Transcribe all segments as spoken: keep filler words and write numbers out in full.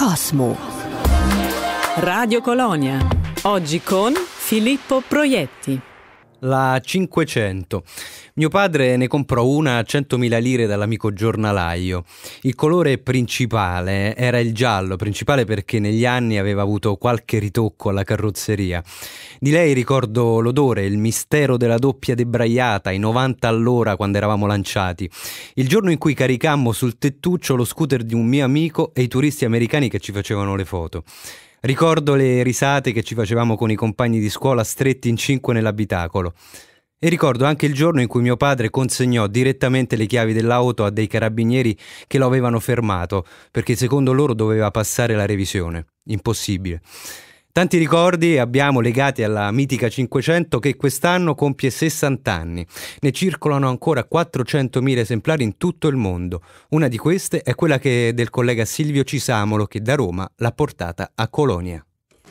Cosmo. Radio Colonia. Oggi con Filippo Proietti. La cinquecento. Mio padre ne comprò una a centomila lire dall'amico giornalaio. Il colore principale era il giallo, principale perché negli anni aveva avuto qualche ritocco alla carrozzeria. Di lei ricordo l'odore, il mistero della doppia debraiata, i novanta all'ora quando eravamo lanciati. Il giorno in cui caricammo sul tettuccio lo scooter di un mio amico e i turisti americani che ci facevano le foto. Ricordo le risate che ci facevamo con i compagni di scuola stretti in cinque nell'abitacolo. E ricordo anche il giorno in cui mio padre consegnò direttamente le chiavi dell'auto a dei carabinieri che lo avevano fermato, perché secondo loro doveva passare la revisione. Impossibile. Tanti ricordi abbiamo legati alla mitica cinquecento che quest'anno compie sessanta anni. Ne circolano ancora quattrocentomila esemplari in tutto il mondo. Una di queste è quella che del collega Silvio Cisamolo, che da Roma l'ha portata a Colonia.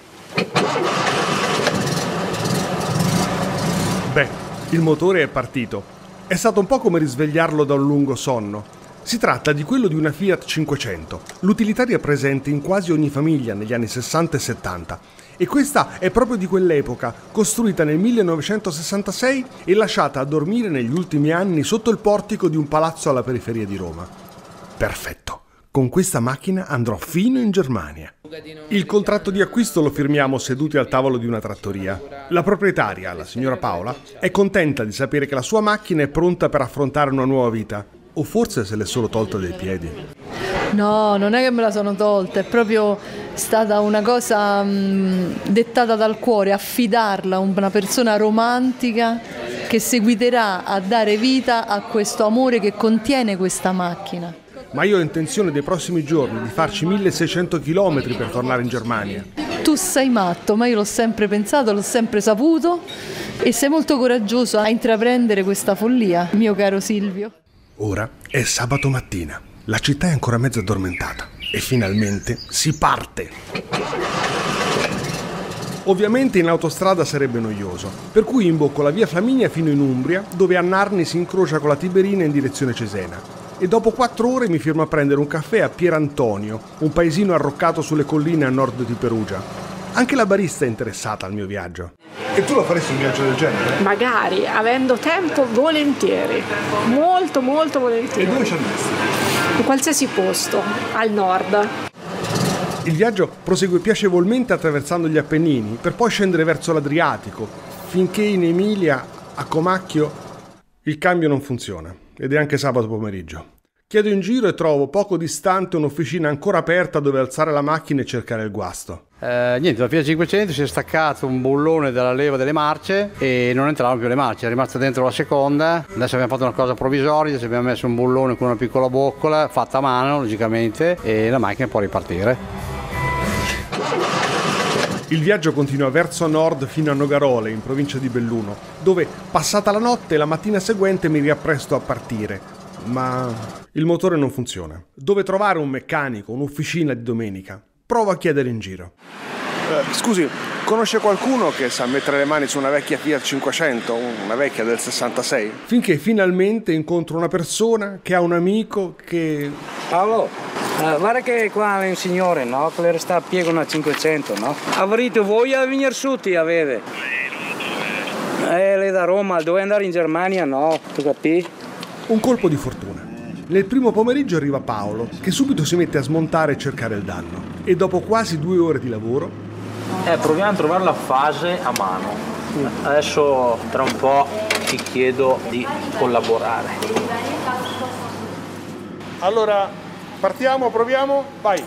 Beh, il motore è partito. È stato un po' come risvegliarlo da un lungo sonno. Si tratta di quello di una Fiat cinquecento, l'utilitaria presente in quasi ogni famiglia negli anni sessanta e settanta. E questa è proprio di quell'epoca, costruita nel millenovecentosessantasei e lasciata a dormire negli ultimi anni sotto il portico di un palazzo alla periferia di Roma. Perfetto, con questa macchina andrò fino in Germania. Il contratto di acquisto lo firmiamo seduti al tavolo di una trattoria. La proprietaria, la signora Paola, è contenta di sapere che la sua macchina è pronta per affrontare una nuova vita. O forse se l'è solo tolta dai piedi. No, non è che me la sono tolta, è proprio stata una cosa mh, dettata dal cuore, affidarla a una persona romantica che seguiterà a dare vita a questo amore che contiene questa macchina. Ma io ho intenzione dei prossimi giorni di farci milleseicento chilometri per tornare in Germania. Tu sei matto, ma io l'ho sempre pensato, l'ho sempre saputo e sei molto coraggioso a intraprendere questa follia, mio caro Silvio. Ora è sabato mattina, la città è ancora mezza addormentata e finalmente si parte. Ovviamente in autostrada sarebbe noioso, per cui imbocco la via Flaminia fino in Umbria, dove a Narni si incrocia con la Tiberina in direzione Cesena. E dopo quattro ore mi firmo a prendere un caffè a Pierantonio, un paesino arroccato sulle colline a nord di Perugia. Anche la barista è interessata al mio viaggio. E tu lo faresti un viaggio del genere? Magari, avendo tempo, volentieri. Molto, molto volentieri. E dove ci andresti? In qualsiasi posto, al nord. Il viaggio prosegue piacevolmente attraversando gli Appennini, per poi scendere verso l'Adriatico, finché in Emilia, a Comacchio, il cambio non funziona. Ed è anche sabato pomeriggio. Chiedo in giro e trovo poco distante un'officina ancora aperta dove alzare la macchina e cercare il guasto. Eh, niente, la Fiat cinquecento si è staccato un bullone dalla leva delle marce e non entravano più le marce, è rimasta dentro la seconda. Adesso abbiamo fatto una cosa provvisoria, ci abbiamo messo un bullone con una piccola boccola fatta a mano logicamente e la macchina può ripartire. Il viaggio continua verso nord fino a Nogarole, in provincia di Belluno, dove passata la notte la mattina seguente mi riappresto a partire. Ma il motore non funziona. Dove trovare un meccanico, un'officina di domenica? Provo a chiedere in giro. Eh, scusi, conosce qualcuno che sa mettere le mani su una vecchia Fiat cinquecento, una vecchia del sessantasei? Finché finalmente incontro una persona che ha un amico che... Paolo, uh, guarda che qua è un signore, no? Che le sta a piego una cinquecento, no? Avrete voglia di venire su, ti avete? Eh, lei da Roma, dove andare in Germania? No, tu capisci? Un colpo di fortuna. Nel primo pomeriggio arriva Paolo, che subito si mette a smontare e cercare il danno. E dopo quasi due ore di lavoro... Eh, proviamo a trovare la fase a mano. Adesso tra un po' ti chiedo di collaborare. Allora, partiamo, proviamo, vai!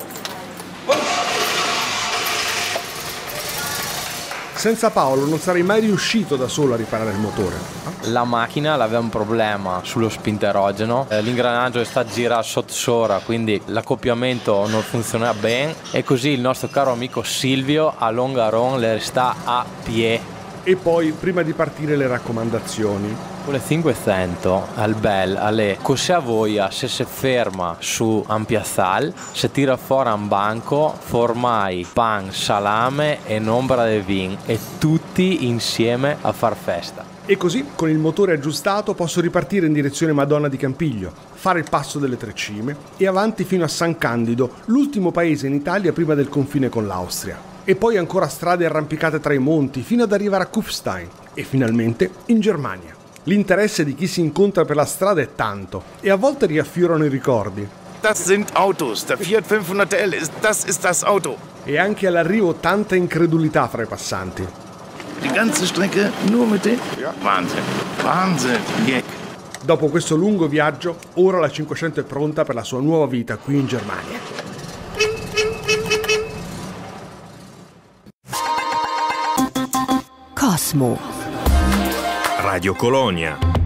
Senza Paolo non sarei mai riuscito da solo a riparare il motore. La macchina aveva un problema sullo spinterogeno, l'ingranaggio sta a girare sottosopra, quindi l'accoppiamento non funziona bene e così il nostro caro amico Silvio a Longaron le sta a piedi. E poi, prima di partire, le raccomandazioni. Con le cinquecento al bel, alle cos'è a voi se si ferma su un piazzale, se tira fuori un banco, formai pan, salame e un'ombra di vin e tutti insieme a far festa. E così, con il motore aggiustato, posso ripartire in direzione Madonna di Campiglio, fare il passo delle Tre Cime e avanti fino a San Candido, l'ultimo paese in Italia prima del confine con l'Austria. E poi ancora strade arrampicate tra i monti fino ad arrivare a Kufstein e finalmente in Germania. L'interesse di chi si incontra per la strada è tanto e a volte riaffiorano i ricordi. Das sind Autos, der Fiat fünfhundert L, das ist das Auto. E anche all'arrivo tanta incredulità fra i passanti. Die ganze Strecke nur mit dem? Ja. Wahnsinn, Wahnsinn, Gag. Dopo questo lungo viaggio, ora la cinquecento è pronta per la sua nuova vita qui in Germania. Cosmo. Radio Colonia.